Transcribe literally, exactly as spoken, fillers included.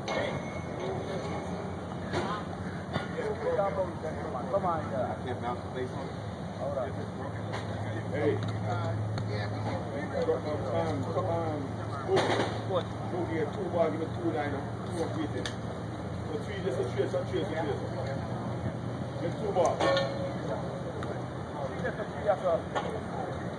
Come on, I can't mount the face on it. Hold on. Hey. Um, come on. What? Two here, two bar, give me two nine, two of three. So three, just a trace, a trace, a trace. Get two bar. Just a three after.